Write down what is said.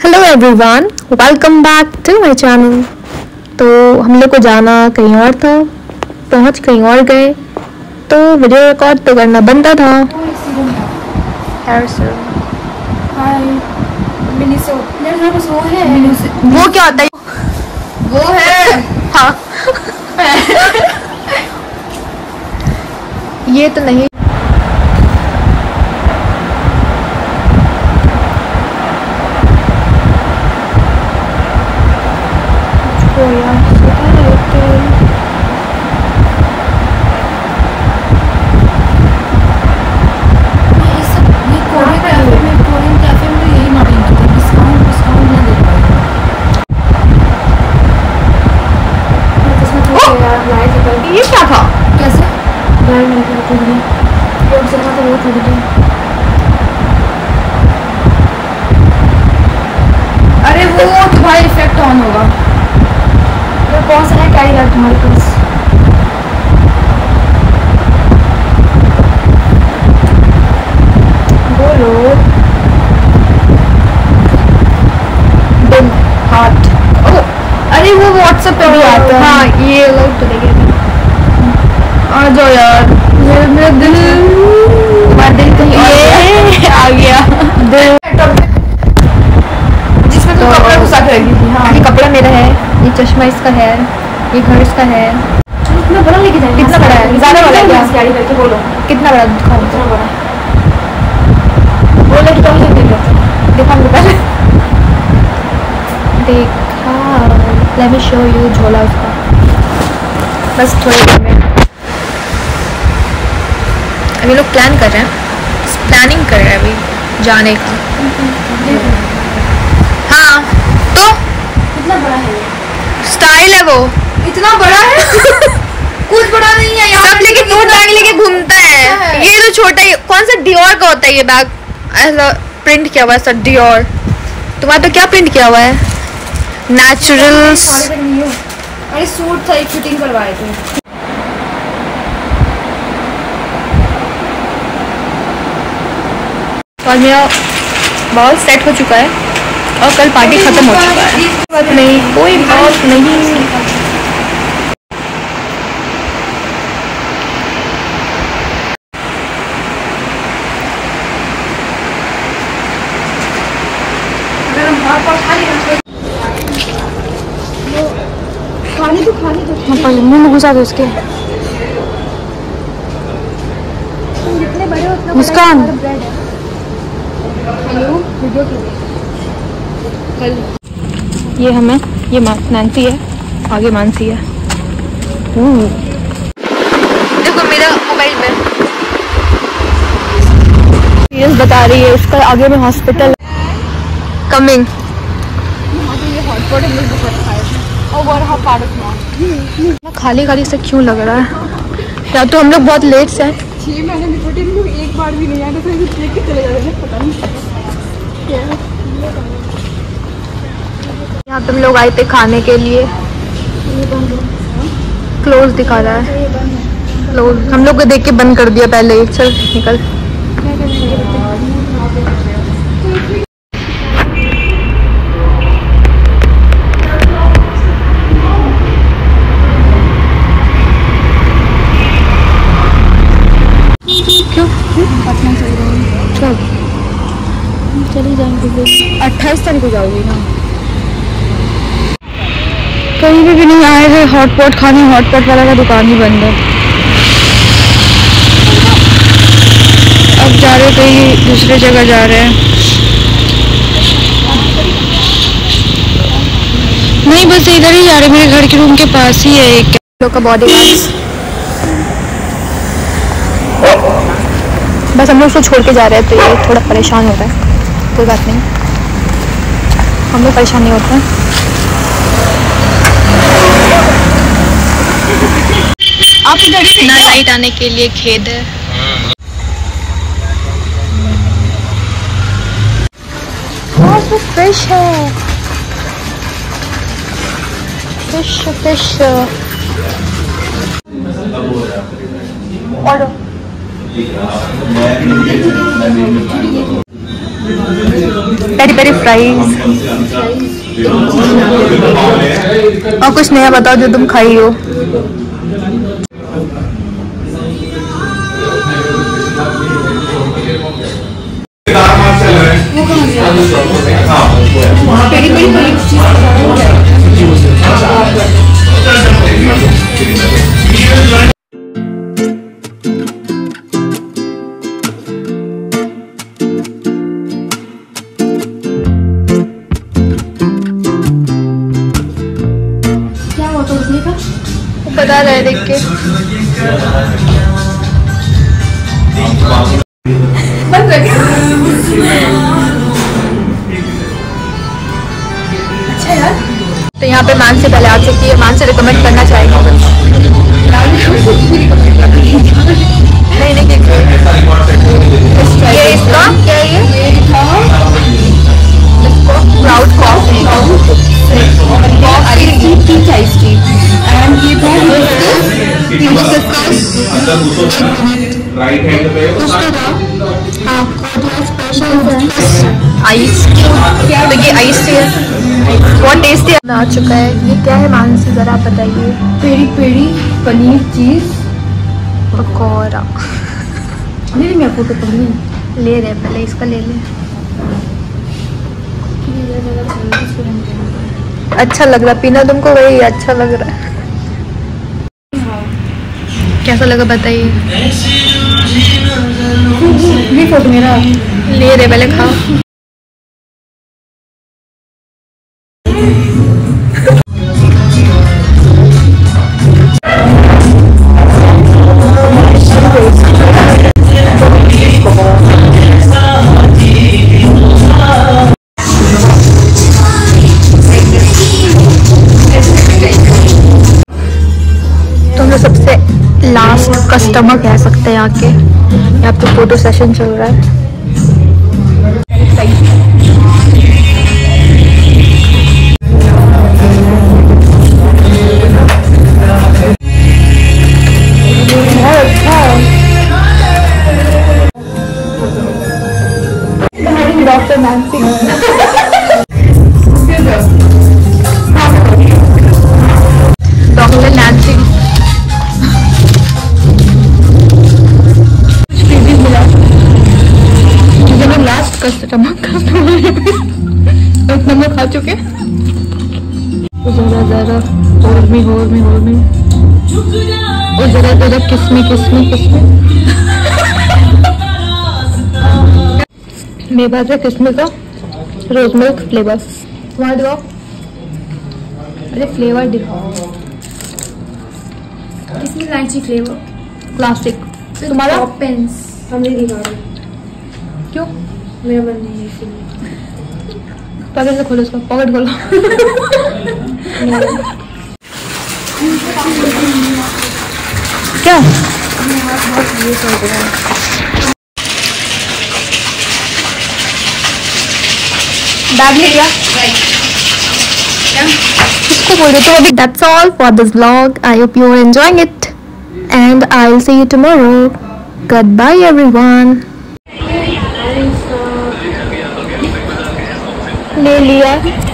Hello everyone, welcome back to my channel. तो हम लोग को जाना कहीं और था, पहुंच कहीं और गए, तो वीडियो रिकॉर्ड तो करना बनता था। वो क्या होता है? वो है हाँ ये तो नहीं। ये क्या था? कैसे अरे वो तुम्हारा इफेक्ट ऑन होगा। कौन सा है क्या तुम्हारे पास? बोलो। हार्ट। अरे वो व्हाट्सएप पे भी आता है। हाँ ये लोग तो देखे। आ जाओ यार, मेरा दिल, तुम्हारा दिल कहीं और आ गया दिल। जिसमें तुम कपड़ा घुसा के रखी थी। हाँ, ये कपड़ा मेरा है, ये चश्मा इसका है, ये घर इसका है। कितना बड़ा लेके जाएंगे? कितना बड़ा है? ज़्यादा बड़ा है क्या? गाड़ी करके बोलो कितना बड़ा दिखाओ? कितना बड़ा बोले कि तुम देखा पहले देखा। लेट मी शो यू झोला उसका। बस थोड़ी देर में अभी लोग प्लान कर रहे हैं, प्लानिंग कर रहे हैं अभी जाने का। हाँ तो कितना बड़ा है ये? स्टाइल है वो। इतना बड़ा है? कुछ बड़ा नहीं है यार। सब लेके टूट बैग लेके घूमता है। ये तो छोटा ही, कौन सा डियोर का होता है ये बैग, ऐसा प्रिंट किया हुआ है सर डियोर। तुम्हारा तो क्या प्रिंट किया हुआ है? नेचुरल्स। अरे सूट था, एक फिटिंग करवाए थे। और मेरा बाल सेट हो चुका है और कल पार्टी खत्म हो चुका है। बात नहीं, कोई बात नहीं। मुंह में घुसा दो उसके। मुस्कान ये हमें, ये नैन्सी है, आगे मानसी है। देखो मेरा मोबाइल में सीरियस बता रही है, उसका आगे में हॉस्पिटल कमिंग। खाली खाली से क्यों लग रहा है? या तो हम लोग बहुत लेट से हैं। 6 महीने में छोटे लोग एक बार भी नहीं आए, तो देख के चले जा रहे हैं। पता नहीं क्या यहाँ तुम लोग आए थे खाने के लिए। क्लोज दिखा रहा है, क्लोज। हम लोग को देख के बंद कर दिया पहले ही। चल निकल। क्यों? चल चली जाएंगे। 28 तारीख को जाओगी ना? कहीं भी नहीं आए थे हॉटपॉट खाने, हॉटपॉट वाला का दुकान ही बंद है। अब जा रहे कहीं दूसरे जगह जा रहे हैं। नहीं बस इधर ही जा रहे, मेरे घर के रूम के पास ही है एक लोग का बॉडीगार्ड। बस हम लोग उसको छोड़ के जा रहे हैं, तो ये थोड़ा परेशान हो रहा है। कोई बात नहीं, हम लोग परेशान नहीं होते हैं। आप इधर इतना लाइट आने के लिए खेद है। फिश है, फिश फिश। और पेरी पेरी फ्राइज। और कुछ नया बताओ जो तुम खाई हो। पता रहे देख के अच्छा यार। तो यहाँ पे मानसी पहले आ चुकी है, मानसी रिकमेंड करना चाहेगी। नहीं नहीं ये इसका क्या है ये क्लाउड कॉफी राइट हैंड पे आइस क्या तो ये आइस है बहुत टेस्टी आ चुका है। ये क्या है मानसी जरा आप बताइए। पेरी पेरी पनीर चीज पकौड़ा नहीं मैं फोटो पकड़ी ले रहे पहले इसका ले ले। अच्छा लग रहा पीना तुमको, वही अच्छा लग रहा है। कैसा लगा बताइए। ये फोटो मेरा ले रहे पहले खाओ। सबसे लास्ट कस्टमर कह सकते हैं यहाँ के। यहाँ पे फोटो सेशन चल रहा है। Doctor Nancy doctor Nancy customer एक नंबर खा चुके। जरा जरा और जरा जरा किसमें मेरे पास है किसमें का रोज मिल्क फ्लेवर्स। तुम्हारा दिखाओ। अरे फ्लेवर दिखाओ। इसमें इलायची फ्लेवर क्लासिक। तुम्हारा पेंस हम नहीं दिखा रहे क्यों? मेरा मन नहीं है इसलिए। पॉकेट से खोलो, उसका पॉकेट खोलो। क्या बैग ले लिया इसको बोल रहे तो अभी। That's all for this vlog. I hope you are enjoying it and I'll see you tomorrow. Goodbye everyone. ले लिया।